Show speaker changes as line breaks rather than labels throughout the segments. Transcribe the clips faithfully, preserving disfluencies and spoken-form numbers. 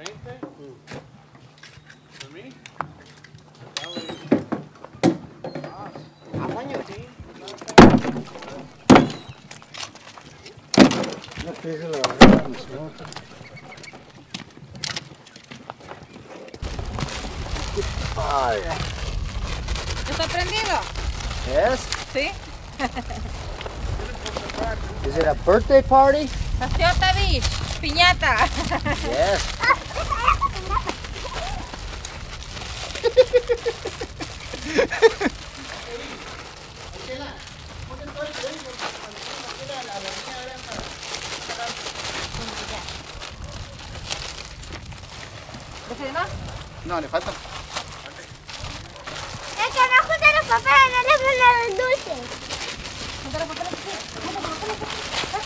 veinte. ¿For me?
Tamaño.
No pegue la verdad, me suelta. Ay.
¿Está prendido?
Yes?
Sí.
Is it a birthday party?
Paseota Beach, piñata.
Yes.
¿Desayunó?
No, le falta.
Es que no juntan los papeles, no le ponen los dulces.
Junta los papeles, sí. Junta los papeles, sí.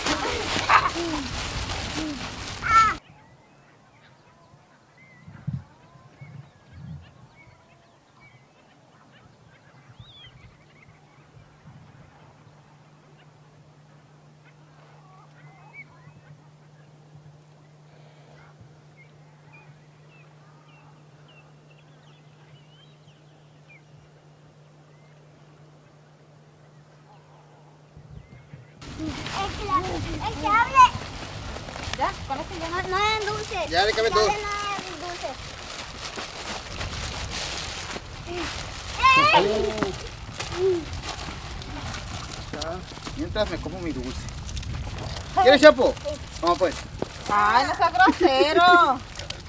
El que, la- el que hable.
¿Ya? ¿Con este ya no?
No, no eran dulces.
Ya le caben
El que
todos.
hable no eran dulces.
Mientras me como mi dulce. ¿Quieres, Chapo? Vamos pues.
Ay, no sea grosero.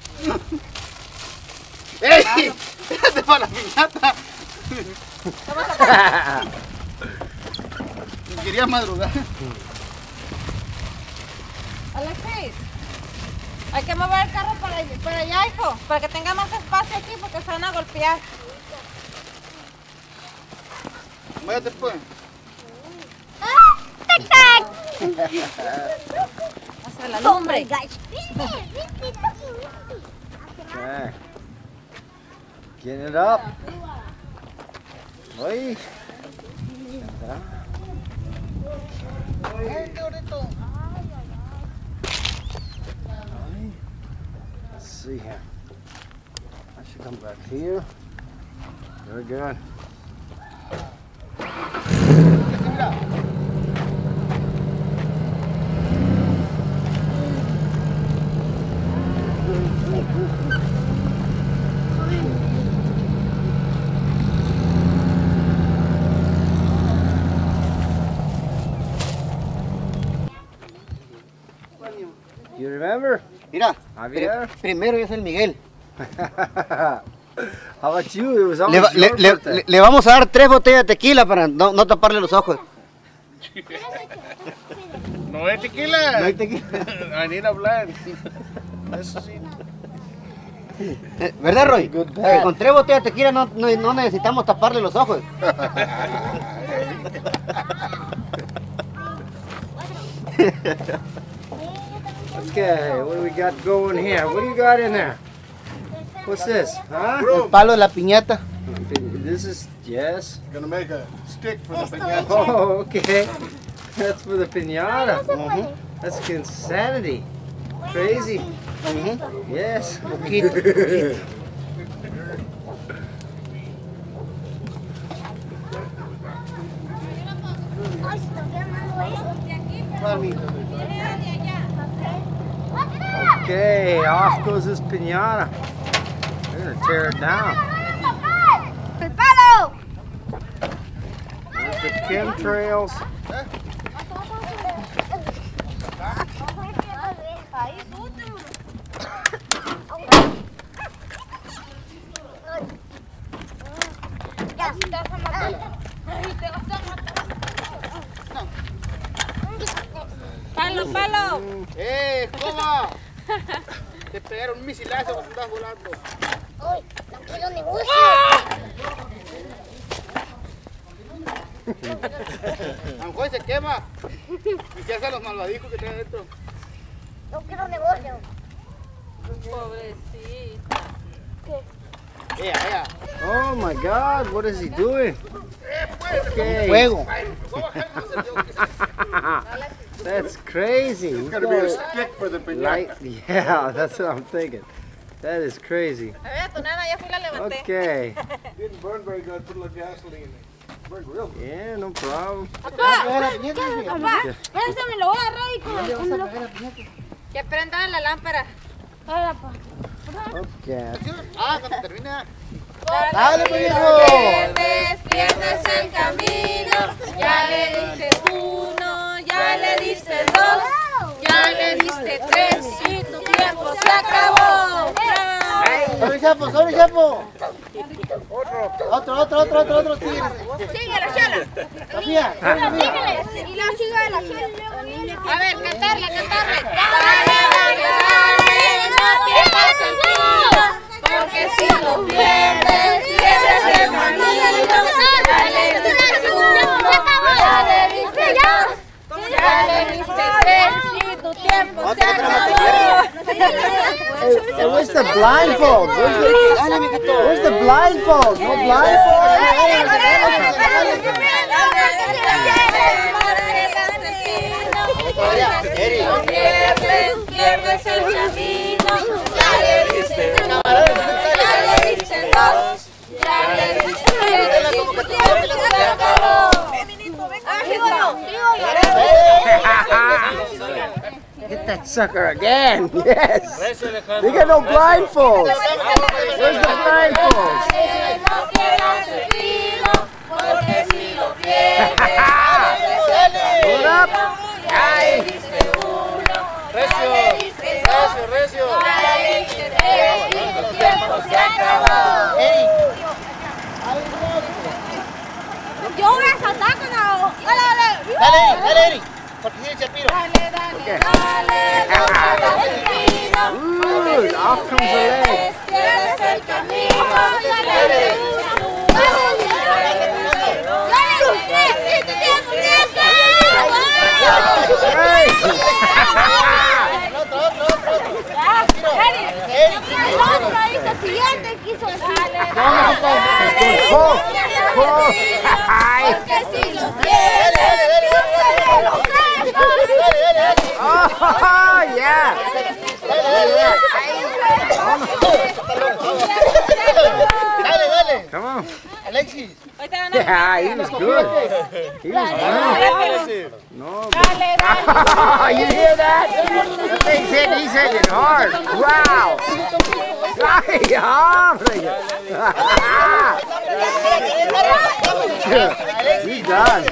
¡Ey! ¡Espérate para la piñata! Quería madrugar.
Alexis, hay que mover el carro para, para allá, hijo, para que tenga más espacio aquí porque se van a golpear.
Váyate pues.
¡Tac, tac!
Hacia la lumbre.
Okay. Get it up. Oy. Let's see here. I should come back here. Very good. You remember?
Mira,
Javier?
pri- primero es el Miguel.
How about you? It was
Le,
always
va- le-
your
le-
birthday.
le- le vamos a dar tres botellas de tequila para no, no taparle los ojos.
No hay tequila.
No hay tequila.
I need a blend. Eso sí.
Eh, ¿Verdad, Roy?
Good
Eh,
bet.
con tres botellas de tequila no, no, no necesitamos taparle los ojos.
Okay, what do we got going here? What do you got in there? What's this? Huh?
El palo de la piñata.
This is, yes.
Gonna make a stick for the
Esto
piñata.
Oh, okay. That's for the piñata. Mhm. That's insanity. Crazy.
Ujú.
Yes.
Poquito, poquito.
Ay, se está quemando esto.
Para mí.
Okay, off goes this piñata. They're gonna tear it down.
¡El palo!
There's the chemtrails.
Ya, te vas a matar. Te vas a matar.
Palo, palo.
¡Eh, coma! Te pegaron un misilazo cuando andabas volando.
Uy, no quiero negocio.
A lo mejor se quema. Y se hacen los malvadijos que trae adentro.
No quiero negocio.
Pobrecita.
Ea, ea.
Oh my God, what is he doing? Okay.
Fuego.
That's crazy.
It's gonna be a stick for the piñata.
Light, yeah, that's what I'm thinking. That is crazy.
A ver, tu nana, ya fui la levanté.
Okay.
Didn't burn very good. Put a little gasoline in it. Burned real good.
Yeah, no problem.
Papá, papá, espérate, me lo voy a agarrar y con el... con el-
Que prenda la lámpara.
Ahora, pa.
Okay.
Ah, cuando termina.
¡Dale, pues, viejo!
Pierdes, pierdes el camino. Ya le diste uno, ya le diste dos, ya le diste tres y tu tiempo se acabó.
Sobre chapo, sobre chapo. Otro, otro, otro, otro, otro. Sigue.
Síguelo, chala.
Sofía.
Síguele. Y la sigue la sigue.
A ver, cantarle, cantarle. Dale, dale, dale, no pierdas el tiro, porque si lo pierdes, pierdes el camino. Ya le diste uno, ya le diste dos, ya le diste tres y tu tiempo se acabó.
Hey, hey, where's the blindfold? Where's the, where's the blindfold? No blindfold?
Pierdes, pierdes el camino. Ya le diste uno, ya le diste dos, ya le diste tres y tu tiempo se acabó.
Hit that sucker again. Yes. They got no blindfolds. Where's the blindfolds?
No pierdas el tiro, porque si lo pierdes,
Hold up.
ya le diste uno,
Recio.
ya le diste dos,
Recio, recio.
ya le diste tres y tu tiempo se acabó.
Yo voy a saltar con la... Dale, dale.
Dale, Eri, dale, Eri. Porque sigue Chapiro.
Dale, dale, dale, no pierdas el tiro,
Ooh, off comes the leg.
pierdes el camino. Ya le diste uno,
Hey.
Otro, otro, otro, otro.
El otro ahí, el siguiente quiso decir.
Pull, pull. Ay.
porque si lo
Dale,
pierdes,
dale, dale, dale, dale. Dale, dale, dale.
Oh, yeah.
Dale, dale.
Come on.
Alexis.
ahorita van a
Yeah, he was good. He was good. No, but...
Dale, dale.
You hear that? He's hitting, he's hitting hard. Wow. Ay, hombre. He's done.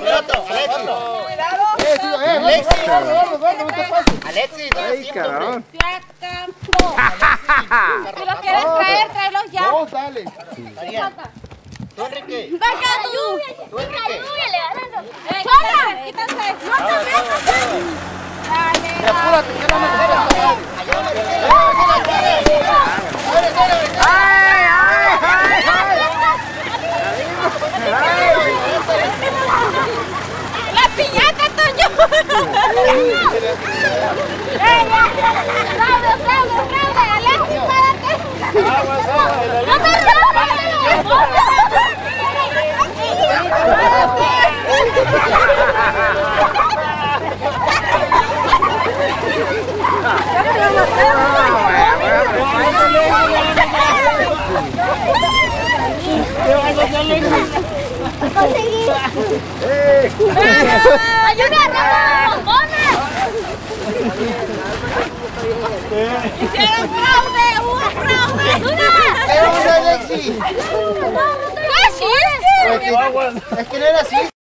Alexis. Alexis.
Ay, cabrón.
Se acabó. Si los quieres traer, tráelos ya.
Vamos, dale. María. Tú, Enrique.
Venga, tú.
Tú, Enrique.
Eh, quítense, quítense. Dale,
Apúrate, que no me
Ay, ay, ay, ay.
la piñata, Toño.
¡Raude, raude, raude! ¡Alexis, párate! ¡No te ¡Conseguí!
Hey.
¡Ayúdame! ¡Bombones!
Hicieron fraude, hubo fraude.
¿Qué onda, Alexis?
¡No, no te lo
Es que no era así.